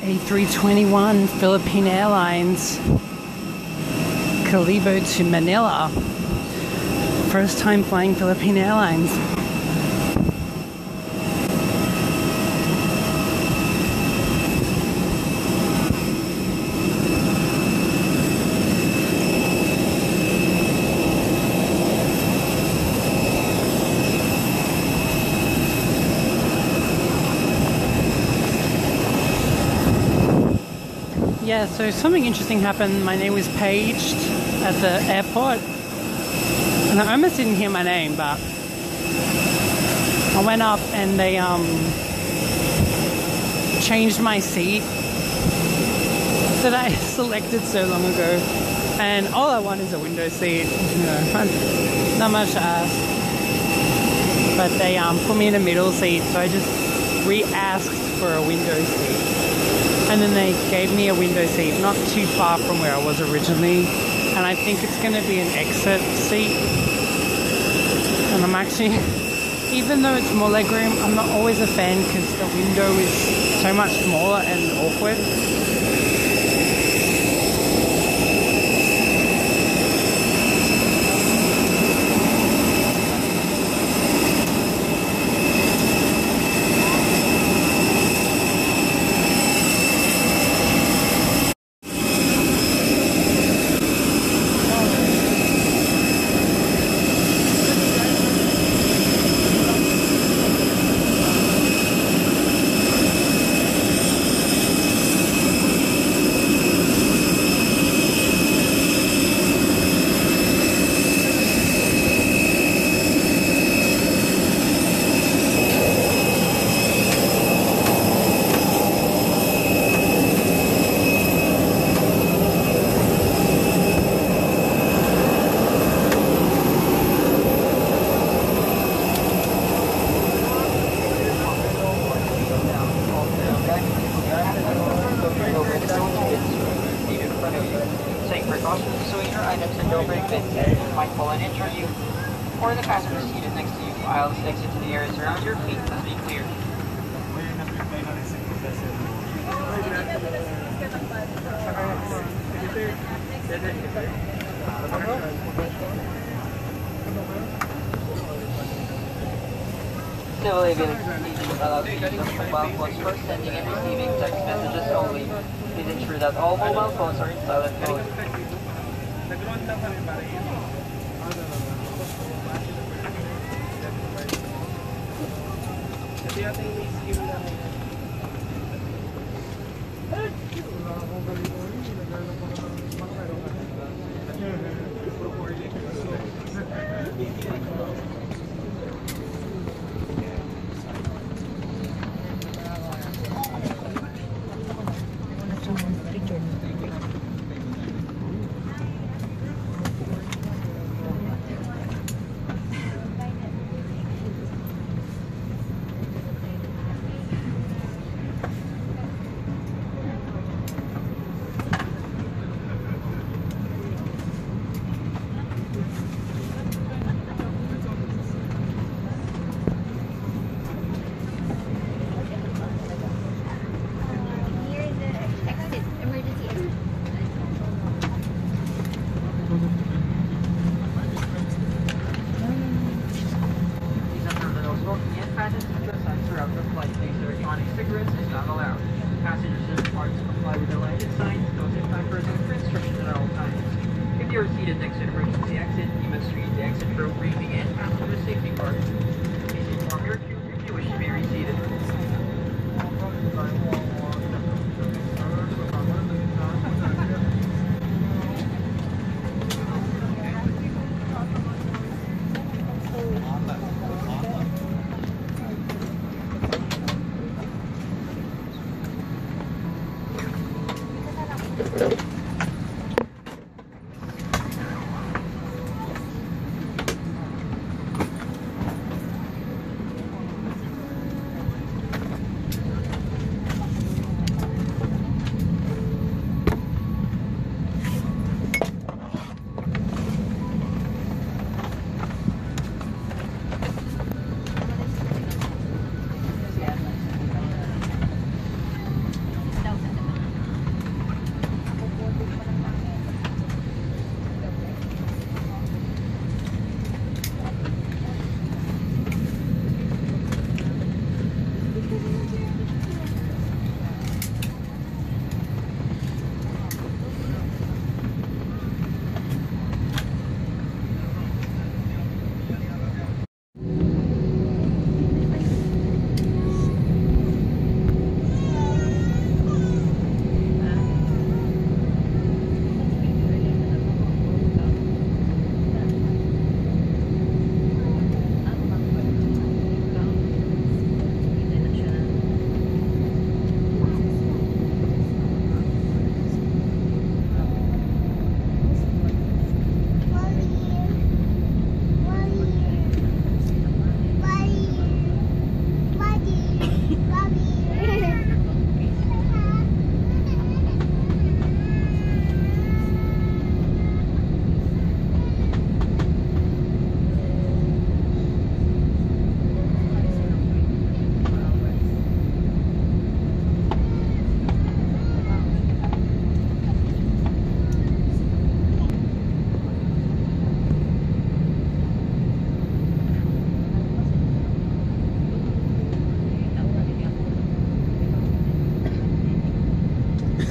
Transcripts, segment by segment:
A321 Philippine Airlines Calibo to Manila. First time flying Philippine Airlines. Yeah, so something interesting happened. My name was paged at the airport, and I almost didn't hear my name, but I went up and they changed my seat that I selected so long ago, and all I want is a window seat. You know, not much to ask, but they put me in a middle seat, so I just re-asked for a window seat. And then they gave me a window seat not too far from where I was originally, and I think it's going to be an exit seat. And I'm actually, even though it's more legroom, I'm not always a fan because the window is so much smaller and awkward. Take precautions so your items and don't break bins might fall and injure you, or the passenger seated next to you. Aisles exit to the areas around your feet must be clear. Civil aviation allows use of mobile phones for sending and receiving text messages only. Please ensure that all mobile phones are in silent mode.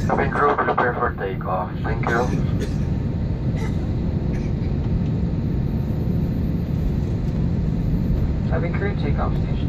Cabin crew, prepare for takeoff. Thank you. Cabin crew, takeoff stations.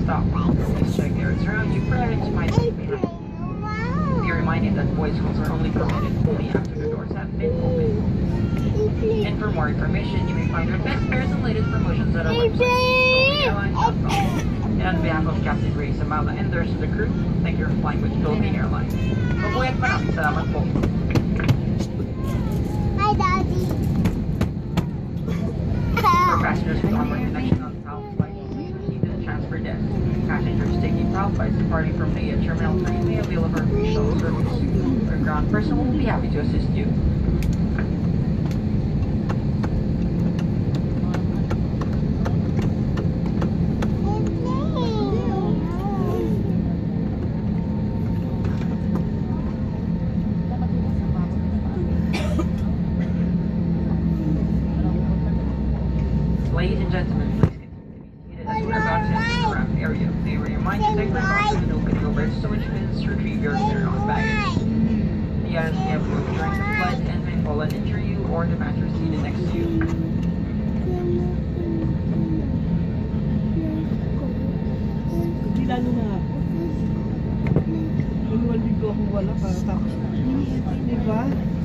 stop. Please check the areas around you. Parents might be reminded that voice calls are only permitted only after the doors have been opened. And for more information, you may find our best fares and latest promotions at our website, philippineairlines.com. And on behalf of Captain Ray Samala and the rest of the crew, thank you for flying with Philippine Airlines. Mabuhay at maraming salamat po. Hi, Daddy. For passengers with onward connection on PAL flight, please proceed to the transfer desk. Passengers taking PAL flights departing from the Terminal 3 may avail of our free shuttle service. Our ground person will be happy to assist you. Ladies and gentlemen, please continue to be seated as we're about to enter the ramp area. May we remind you to take precaution and open your berths so which visits retrieve your carry-on baggage. The items may have moved during the flight and may fall and injure you or the passenger seated next to you. Hindi lalo na ako. Maluwaldig ko akong wala para tapos. Di ba?